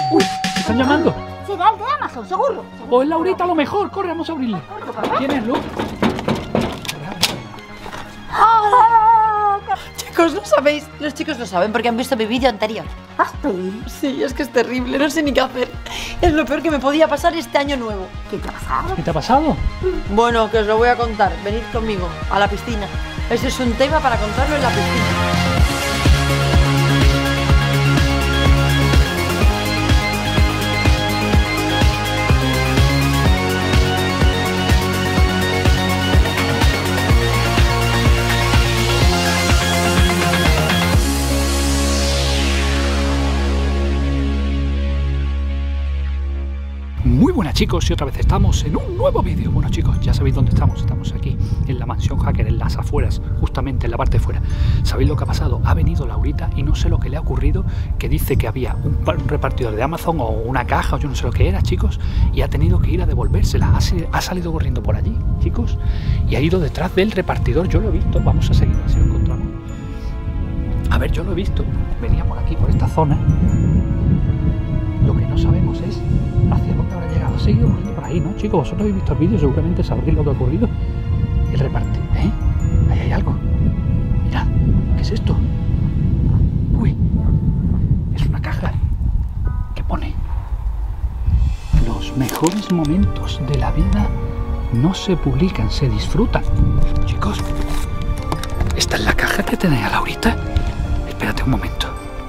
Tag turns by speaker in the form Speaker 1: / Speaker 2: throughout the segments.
Speaker 1: ¡Uy! ¿Están llamando?
Speaker 2: Será el de Amazon, seguro.
Speaker 1: O es Laurita a lo mejor. Corre, vamos a abrirle. ¿Quién es, Lu?
Speaker 3: Chicos, ¿no sabéis? Los chicos lo saben porque han visto mi vídeo anterior.
Speaker 2: ¿Estoy?
Speaker 3: Sí, es que es terrible, no sé ni qué hacer. Es lo peor que me podía pasar este año nuevo.
Speaker 2: ¿Qué te ha pasado?
Speaker 1: ¿Qué te ha pasado?
Speaker 3: Bueno, que os lo voy a contar. Venid conmigo, a la piscina. Ese es un tema para contarlo en la piscina.
Speaker 1: Muy buenas chicos, y otra vez estamos en un nuevo vídeo. Bueno chicos, ya sabéis dónde estamos. Estamos aquí en la mansión hacker, en las afueras, justamente en la parte de fuera. ¿Sabéis lo que ha pasado? Ha venido Laurita y no sé lo que le ha ocurrido, que dice que había un repartidor de Amazon o una caja o yo no sé lo que era, chicos, y ha tenido que ir a devolvérsela. Ha salido corriendo por allí, chicos, y ha ido detrás del repartidor. Yo lo he visto, vamos a seguir a ver si lo encontramos. A ver, yo lo he visto, venía por aquí, por esta zona. Lo que no sabemos es hacia dónde habrá llegado. Ha seguido corriendo por ahí, ¿no, chicos? Vosotros habéis visto el vídeo, seguramente sabréis lo que ha ocurrido. El reparte, ¿eh? Ahí hay algo. Mirad, ¿qué es esto? Uy, es una caja que pone: los mejores momentos de la vida no se publican, se disfrutan. Chicos, ¿esta es la caja que tenía Laurita? Espérate un momento.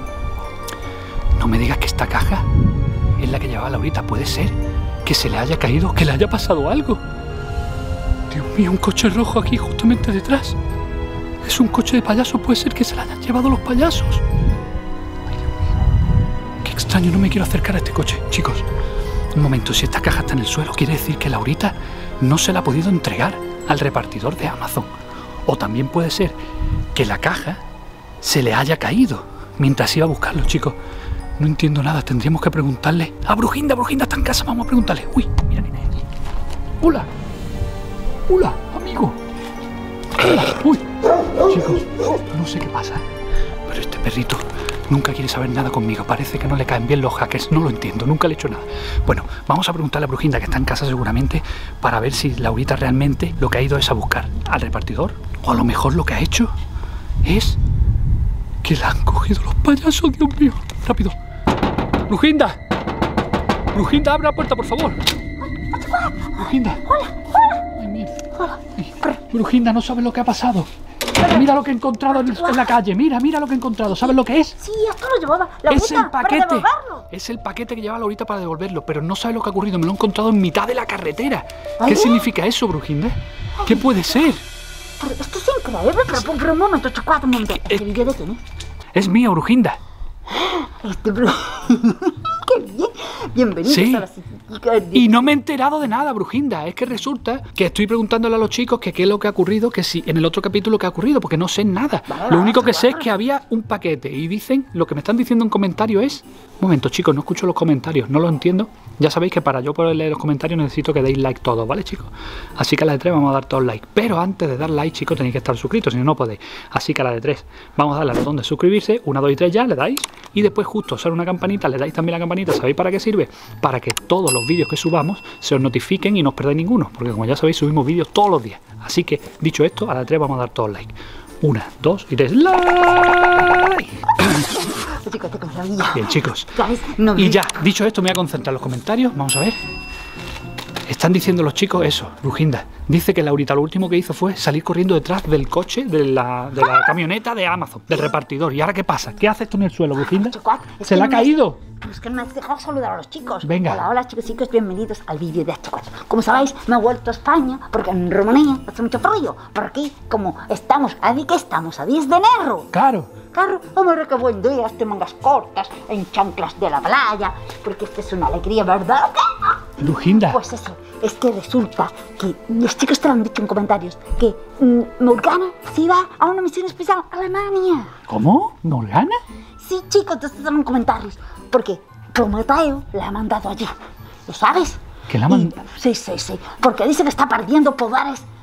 Speaker 1: No me digas que esta caja es la que llevaba Laurita. Puede ser que se le haya caído, que le haya pasado algo. Dios mío, un coche rojo aquí justamente detrás. Es un coche de payasos. Puede ser que se la hayan llevado los payasos. Ay, Dios mío. Qué extraño, no me quiero acercar a este coche. Chicos, un momento, si esta caja está en el suelo, quiere decir que Laurita no se la ha podido entregar al repartidor de Amazon. O también puede ser que la caja se le haya caído mientras iba a buscarlo, chicos. No entiendo nada, tendríamos que preguntarle a Brujinda. Brujinda está en casa, vamos a preguntarle. Uy, mira, mira. Hola. Hola, amigo. Hola. Uy, chicos, no sé qué pasa, pero este perrito nunca quiere saber nada conmigo. Parece que no le caen bien los hackers, no lo entiendo, nunca le he hecho nada. Bueno, vamos a preguntarle a Brujinda, que está en casa seguramente, para ver si Laurita realmente lo que ha ido es a buscar al repartidor. O a lo mejor lo que ha hecho es que la han cogido los payasos. Dios mío, rápido. Brujinda, Brujinda, abre la puerta, por favor. Brujinda. Ay, mierda. Brujinda, no sabes lo que ha pasado. Mira lo que he encontrado en la calle. Mira lo que he encontrado. ¿Sabes lo que es?
Speaker 2: Sí, esto lo llevaba Laurita
Speaker 1: Es el paquete.
Speaker 2: para devolverlo.
Speaker 1: Es el paquete que lleva Laurita para devolverlo. Pero no sabes lo que ha ocurrido. Me lo he encontrado en mitad de la carretera. ¿Qué significa eso, Brujinda? ¿Qué puede ser?
Speaker 2: Pero esto es increíble, pero un momento, chocolate, un momento. ¿Este vídeo de quién es?
Speaker 1: Es mío, Brujinda.
Speaker 2: ¡Qué bien! Bienvenidos
Speaker 1: Sí.
Speaker 2: a la
Speaker 1: Y no me he enterado de nada, Brujinda. Es que resulta que estoy preguntándole a los chicos que qué es lo que ha ocurrido, que si en el otro capítulo que ha ocurrido, porque no sé nada. Lo único que sé es que había un paquete y dicen, lo que me están diciendo en comentarios es... Un momento, chicos, no escucho los comentarios, no lo entiendo. Ya sabéis que para yo poder leer los comentarios necesito que deis like todos, ¿vale, chicos? Así que a la de 3 vamos a dar todos like. Pero antes de dar like, chicos, tenéis que estar suscritos, si no, no podéis. Así que a la de 3 vamos a darle al botón de suscribirse, 1, 2 y 3 ya, le dais. Y después justo sale una campanita, le dais también la campanita. ¿Sabéis para qué sirve? Para que todos los vídeos que subamos se os notifiquen y no os perdáis ninguno. Porque como ya sabéis, subimos vídeos todos los días. Así que, dicho esto, a la de 3 vamos a dar todos like. 1, 2 y 3. ¡Like!
Speaker 2: Chicos, qué maravilla.
Speaker 1: Bien, chicos.
Speaker 2: ¿Sabes? No,
Speaker 1: Y ya, dicho esto, me voy a concentrar en los comentarios. Vamos a ver. Están diciendo los chicos eso, Brujinda. Dice que Laurita lo último que hizo fue salir corriendo detrás del coche, de la camioneta de Amazon, del repartidor. ¿Y ahora qué pasa? ¿Qué hace esto en el suelo, Brujinda? ¿Se le ha caído?
Speaker 2: Es que no me has dejado saludar a los chicos.
Speaker 1: Venga.
Speaker 2: Hola, hola chicos, bienvenidos al vídeo de Chocolate. Como sabéis, me he vuelto a España porque en Rumanía hace mucho frío. Por aquí, como estamos, ¿a qué estamos? A 10 de enero.
Speaker 1: Claro.
Speaker 2: Claro, hombre, qué buen día, estoy en mangas cortas, en chanclas de la playa, porque esta es una alegría, ¿verdad?
Speaker 1: Brujinda.
Speaker 2: Pues eso, es que resulta que los chicos te lo han dicho en comentarios, que Morgana se iba a una misión especial a Alemania.
Speaker 1: ¿Cómo? ¿Morgana?
Speaker 2: Sí, chicos, te están en comentarios, porque Prometeo la ha mandado allí, ¿lo sabes?
Speaker 1: ¿Que la ha mandado?
Speaker 2: Sí, porque dice que está perdiendo poderes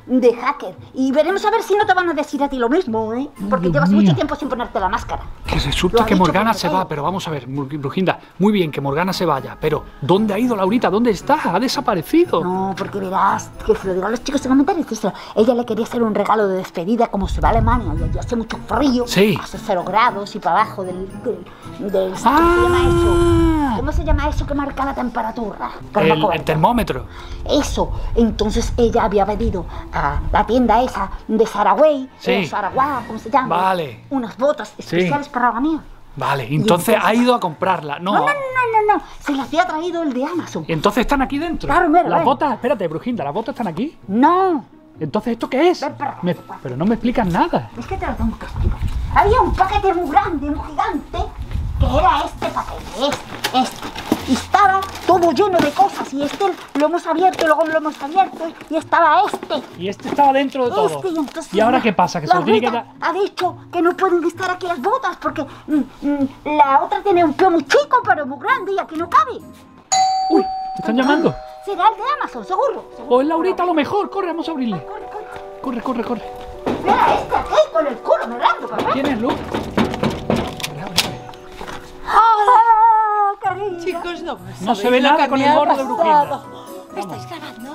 Speaker 2: de hacker. Y veremos a ver si no te van a decir a ti lo mismo, ¿eh? Porque
Speaker 1: Dios
Speaker 2: llevas
Speaker 1: mío.
Speaker 2: mucho tiempo sin ponerte la máscara.
Speaker 1: Que
Speaker 2: Lo
Speaker 1: resulta
Speaker 2: ha
Speaker 1: que
Speaker 2: dicho
Speaker 1: Morgana
Speaker 2: porque
Speaker 1: se
Speaker 2: todo.
Speaker 1: va, pero vamos a ver, Brujinda, muy bien que Morgana se vaya, pero ¿dónde ha ido Laurita? ¿Dónde está? Ha desaparecido.
Speaker 2: No, porque verás, que se lo digo a los chicos en comentarios, eso, ella le quería hacer un regalo de despedida, como se va a Alemania y allí hace mucho frío,
Speaker 1: Sí.
Speaker 2: hace 0 grados y para abajo ¿cómo se llama eso? ¿Cómo se llama eso que marca la temperatura? Que no me
Speaker 1: El
Speaker 2: acuerdo.
Speaker 1: termómetro.
Speaker 2: Eso, entonces ella había pedido a la tienda esa de Saraway,
Speaker 1: Sí.
Speaker 2: Sarawá, ¿cómo se llama?
Speaker 1: Vale.
Speaker 2: Unas botas especiales para la mía.
Speaker 1: Vale, entonces ha ido a comprarla.
Speaker 2: No, se las había traído el de Amazon.
Speaker 1: Y entonces están aquí dentro.
Speaker 2: Claro, mira,
Speaker 1: Las
Speaker 2: ven.
Speaker 1: botas, espérate, Brujinda, las botas están aquí.
Speaker 2: No,
Speaker 1: Entonces, ¿esto qué es?
Speaker 2: Ven para acá.
Speaker 1: Pero no me explicas nada.
Speaker 2: es que te lo tengo que explicar. Había un paquete muy grande, muy gigante, que era este paquete, este. Y estaba todo lleno de cosas, y este lo hemos abierto, luego lo hemos abierto, y estaba este.
Speaker 1: Y este estaba dentro de todo.
Speaker 2: Este, y entonces
Speaker 1: ¿Y ahora
Speaker 2: la-
Speaker 1: qué pasa? Que se
Speaker 2: la
Speaker 1: lo tiene que
Speaker 2: Rita
Speaker 1: dar.
Speaker 2: ha dicho que no pueden estar aquí las botas porque la otra tiene un pie muy chico, pero muy grande, y aquí no cabe.
Speaker 1: Uy, ¿te están llamando?
Speaker 2: Será el de Amazon, seguro.
Speaker 1: O es Laurita a lo mejor. Corre, vamos a abrirle.
Speaker 2: Corre, corre.
Speaker 1: Corre, corre, corre.
Speaker 2: Mira este aquí con el culo mirando, papá.
Speaker 1: ¿Quién es, Lu? Corre, abre.
Speaker 2: ¡Hola, cariño!
Speaker 3: Chicos, no,
Speaker 1: No se
Speaker 3: sabéis
Speaker 1: ve
Speaker 3: lo
Speaker 1: nada
Speaker 3: que
Speaker 1: con
Speaker 3: me
Speaker 1: el
Speaker 3: ha
Speaker 1: gorro de Brujinda.
Speaker 3: pasado. ¿Estáis grabando?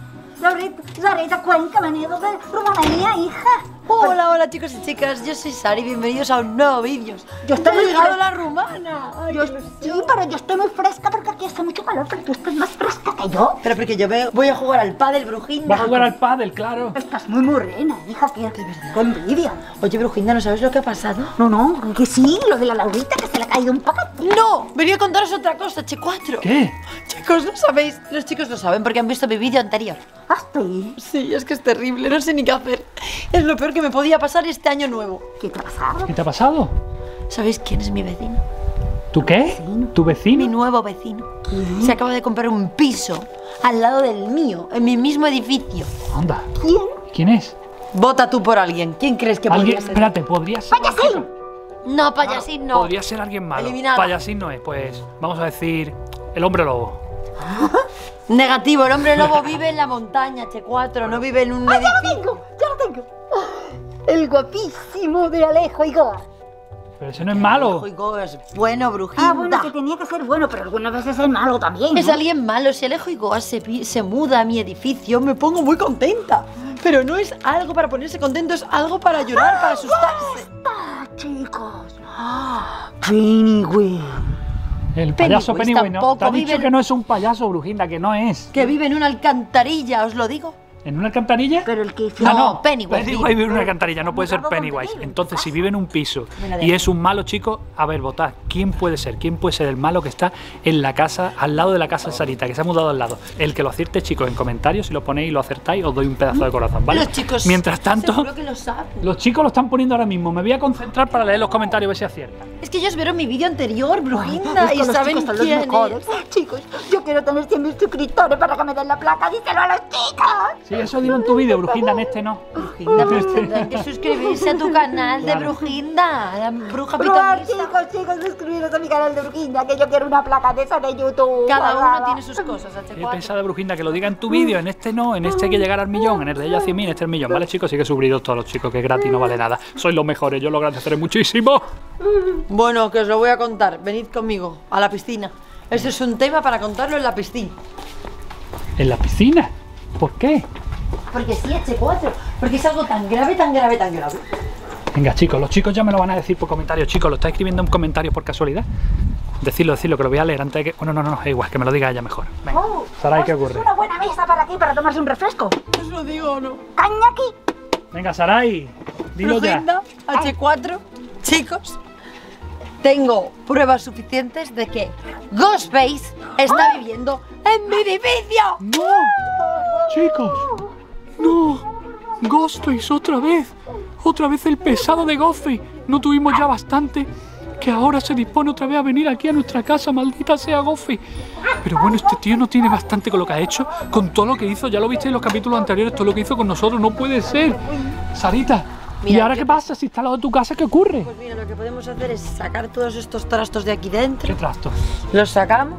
Speaker 2: Sarita, cuéntame, venido de Rumanía, hija.
Speaker 3: Hola, hola chicos y chicas, yo soy Sari, bienvenidos a un nuevo vídeo.
Speaker 2: Yo estoy
Speaker 3: ¡He
Speaker 2: muy
Speaker 3: llegado
Speaker 2: fres-
Speaker 3: la rumana! Ay,
Speaker 2: Yo,
Speaker 3: qué ilusión.
Speaker 2: sí, pero yo estoy muy fresca porque aquí hace mucho calor, pero tú estás más fresca que yo.
Speaker 3: Pero porque yo voy a jugar al pádel, Brujinda.
Speaker 1: Va a jugar al pádel, claro.
Speaker 2: Estás muy morena, hija, qué envidia.
Speaker 3: Oye, Brujinda, ¿no sabes lo que ha pasado?
Speaker 2: No, que sí, lo de la Laurita, que se le ha caído un paquete.
Speaker 3: ¡No! Venía a contaros otra cosa, Che4.
Speaker 1: ¿Qué?
Speaker 3: Chicos, no sabéis. Los chicos lo saben porque han visto mi vídeo anterior.
Speaker 2: ¿Hasta
Speaker 3: Sí, es que es terrible, no sé ni qué hacer. Es lo peor que me podía pasar este año nuevo.
Speaker 2: ¿Qué te ha pasado?
Speaker 1: ¿Qué te ha pasado?
Speaker 3: ¿Sabéis quién es mi vecino?
Speaker 1: ¿Tú qué? ¿Tu
Speaker 3: Mi
Speaker 1: vecino?
Speaker 3: nuevo vecino. Se acaba de comprar un piso al lado del mío, en mi mismo edificio.
Speaker 1: Anda.
Speaker 2: ¿Quién?
Speaker 1: ¿Quién es?
Speaker 3: Vota tú por alguien. ¿Quién crees que
Speaker 1: Alguien,
Speaker 3: podría ser?
Speaker 1: espérate, podría ser.
Speaker 2: ¡Payasín!
Speaker 3: No, payasín, no.
Speaker 1: Podría ser alguien malo.
Speaker 3: Eliminado.
Speaker 1: Payasín no es, pues vamos a decir el hombre lobo.
Speaker 3: Negativo, el hombre lobo vive en la montaña, Che4, no vive en un
Speaker 2: ¡Ah, ya
Speaker 3: edificio.
Speaker 2: lo tengo! El guapísimo de Alejo Igor.
Speaker 1: Pero ese no es malo.
Speaker 3: Alejo es bueno, Brujinda.
Speaker 2: Ah, bueno, que tenía que ser bueno, pero algunas veces es malo también, ¿no?
Speaker 3: Es alguien malo. Si Alejo Igoa se muda a mi edificio, me pongo muy contenta. Pero no es algo para ponerse contento, es algo para llorar, para asustarse.
Speaker 2: Ah, chicos. Pennywise.
Speaker 1: El payaso
Speaker 3: Pennywise
Speaker 1: Pennywise, ¿no?
Speaker 3: tampoco
Speaker 1: Te ha dicho
Speaker 3: vive en-
Speaker 1: que no es un payaso, Brujinda, que no es.
Speaker 3: Que vive en una alcantarilla, os lo digo.
Speaker 1: ¿En una alcantarilla?
Speaker 2: Pero el que...
Speaker 3: No, Pennywise
Speaker 1: Pennywise vive en una alcantarilla, no puede ser
Speaker 2: ¿Dónde
Speaker 1: Pennywise.
Speaker 2: vive?
Speaker 1: Entonces, si vive en un piso
Speaker 3: Me la
Speaker 1: y
Speaker 3: dejo.
Speaker 1: es un malo chico, a ver, votad. ¿Quién puede ser? ¿Quién puede ser el malo que está en la casa, al lado de la casa de Sarita, que se ha mudado al lado? El que lo acierte, chicos, en comentarios, si lo ponéis y lo acertáis, os doy un pedazo de corazón, ¿vale?
Speaker 3: Los chicos.
Speaker 1: Mientras tanto,
Speaker 3: Seguro que lo saben.
Speaker 1: los chicos lo están poniendo ahora mismo. Me voy a concentrar para leer los comentarios, a ver si aciertan.
Speaker 3: Es que ellos vieron mi vídeo anterior, Brujinda,
Speaker 2: Es que
Speaker 3: y
Speaker 2: los
Speaker 3: saben
Speaker 2: chicos son los
Speaker 3: quién
Speaker 2: mejores.
Speaker 3: es.
Speaker 2: Chicos, yo quiero tener 100.000 suscriptores para que me den la placa. Díselo a los chicos.
Speaker 1: Sí, eso dilo en tu vídeo, Brujinda, en este no.
Speaker 3: Brujinda, pues tendrán que suscribirse a tu canal de
Speaker 1: Claro.
Speaker 3: Brujinda, la bruja
Speaker 2: Probar,
Speaker 3: pitonisa.
Speaker 2: chicos, suscribiros a mi canal de Brujinda, que yo quiero una placa de esa de YouTube.
Speaker 3: Cada uno
Speaker 2: Guau.
Speaker 3: tiene sus cosas,
Speaker 1: He
Speaker 3: H4.
Speaker 1: pensado, Brujinda, que lo diga en tu vídeo, en este no, en este hay que llegar al millón, en el de ella 100.000, este el millón, ¿vale, chicos? Así que subiros todos los chicos, que es gratis, no vale nada. Sois los mejores, yo lo agradeceré muchísimo.
Speaker 3: Bueno, que os lo voy a contar. Venid conmigo a la piscina. Este es un tema para contarlo en la piscina.
Speaker 1: ¿En la piscina? ¿Por qué?
Speaker 3: Porque sí, H4. Porque es algo tan grave, tan grave, tan grave.
Speaker 1: Venga, chicos, los chicos ya me lo van a decir por comentarios. Chicos, ¿lo estáis escribiendo en comentarios por casualidad? Decirlo, que lo voy a leer antes de que... Bueno, no, es igual, que me lo diga ella mejor. Venga,
Speaker 2: Oh,
Speaker 1: Sarai, ¿qué
Speaker 2: es
Speaker 1: ocurre?
Speaker 2: una buena mesa para aquí, para tomarse un refresco.
Speaker 3: ¿Os lo digo o no?
Speaker 2: Caña aquí.
Speaker 1: Venga, Sarai, dilo ya.
Speaker 3: Brujinda, H4. Chicos, tengo pruebas suficientes de que Ghostface está viviendo en mi edificio.
Speaker 1: ¡No! Chicos, no. Ghostface otra vez. Otra vez el pesado de Ghostface. No tuvimos ya bastante, que ahora se dispone otra vez a venir aquí a nuestra casa, maldita sea Ghostface. Pero bueno, este tío no tiene bastante con lo que ha hecho, con todo lo que hizo. Ya lo viste en los capítulos anteriores, todo lo que hizo con nosotros. No puede ser. Sarita, ¿y
Speaker 3: Mira,
Speaker 1: ahora
Speaker 3: yo-
Speaker 1: qué pasa? Si está al lado de tu casa, ¿qué ocurre?
Speaker 3: Pues mira, lo que podemos hacer es sacar todos estos trastos de aquí
Speaker 1: ¿Qué
Speaker 3: dentro.
Speaker 1: trastos?
Speaker 3: Los sacamos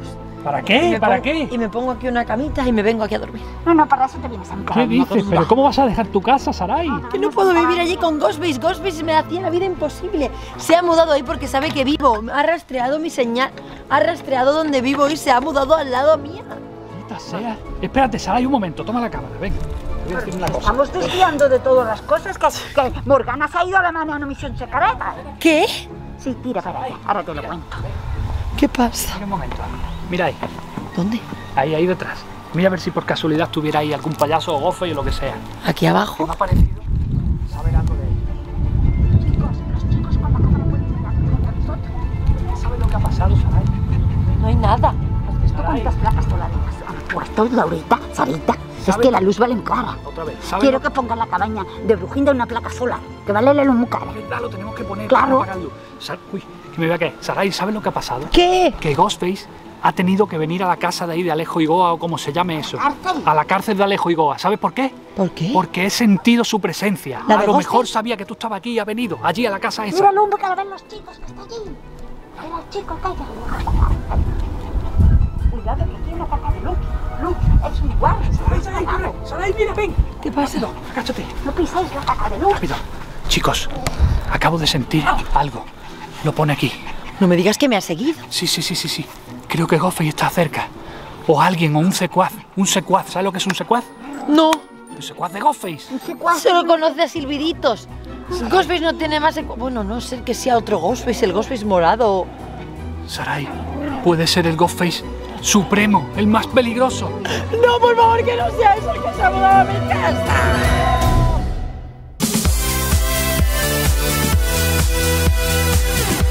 Speaker 1: ¿Para qué? ¿Para qué?
Speaker 3: Y me pongo aquí una camita y me vengo aquí a dormir.
Speaker 2: No, para eso te vienes a mi casa.
Speaker 1: ¿Qué dices? ¿Pero cómo vas a dejar tu casa, Sarai?
Speaker 3: Que no puedo vivir allí con Ghostface. Ghostface me hacía la vida imposible. Se ha mudado ahí porque sabe que vivo. Ha rastreado mi señal. Ha rastreado donde vivo y se ha mudado al lado mía.
Speaker 1: Maldita sea. Espérate, Sarai, un momento. Toma la cámara, ven. Te voy a decir una cosa.
Speaker 2: Estamos desviando de todas las cosas que Morgana se ha ido a la mano a una misión secreta.
Speaker 3: ¿Qué?
Speaker 2: Sí, tira para allá. Ahora te lo cuento.
Speaker 3: ¿Qué pasa?
Speaker 1: Mira un momento. Mira ahí.
Speaker 3: ¿Dónde?
Speaker 1: Ahí detrás. Mira a ver si por casualidad tuviera ahí algún payaso o Ghostface o lo que sea.
Speaker 3: ¿Aquí
Speaker 1: ¿Qué
Speaker 3: abajo?
Speaker 1: me ha parecido? Saber algo de él.
Speaker 2: Los chicos con la cámara pueden mirar contra nosotros.
Speaker 1: ¿Sabes lo que ha pasado, Sarai?
Speaker 3: No hay nada.
Speaker 2: ¿Has visto cuántas placas solares han puesto, Laurita, Sarita? Es que la luz vale muy cara.
Speaker 1: Otra vez. ¿Sabes
Speaker 2: Quiero
Speaker 1: lo
Speaker 2: que pongan la cabaña de Brujinda una placa solar, que vale la luz muy cara.
Speaker 1: Es verdad, lo tenemos que poner
Speaker 2: Claro.
Speaker 1: para apagar luz. Uy, que me vea que. Sarai, ¿sabes lo que ha pasado?
Speaker 3: ¿Qué?
Speaker 1: Que Ghostface ha tenido que venir a la casa de ahí de Alejo Igoa o como se llame eso.
Speaker 2: ¿Cárcel?
Speaker 1: A la cárcel de Alejo Igoa. ¿Sabes por qué?
Speaker 3: ¿Por qué?
Speaker 1: Porque he sentido su presencia.
Speaker 3: ¿La
Speaker 1: A
Speaker 3: de
Speaker 1: lo
Speaker 3: Ghostface?
Speaker 1: mejor sabía que tú estabas aquí y ha venido allí a la casa esa.
Speaker 2: Mira el hombre que lo ven los chicos que está allí. Mira el chico que hay allí. Cuidado que tiene una placa de luz. Luz, es un guardia.
Speaker 1: Sarai, mira, ven.
Speaker 3: ¿Qué pasa?
Speaker 1: Agáchate.
Speaker 2: No pisáis la placa de luz.
Speaker 1: Rápido. Chicos, acabo de sentir algo. Lo pone aquí.
Speaker 3: No me digas que me ha seguido.
Speaker 1: Sí. Creo que Ghostface está cerca. O alguien, o un secuaz. Un secuaz. ¿Sabes lo que es un secuaz?
Speaker 3: No.
Speaker 1: Un secuaz de Ghostface.
Speaker 2: No sé cuál.
Speaker 3: Solo conoce a silbiditos. Ghostface no tiene más... Bueno, no sé que sea otro Ghostface, el Ghostface morado.
Speaker 1: Sarai, puede ser el Ghostface supremo, el más peligroso.
Speaker 3: No, por favor, que no sea eso, que se ha mudado a mi casa.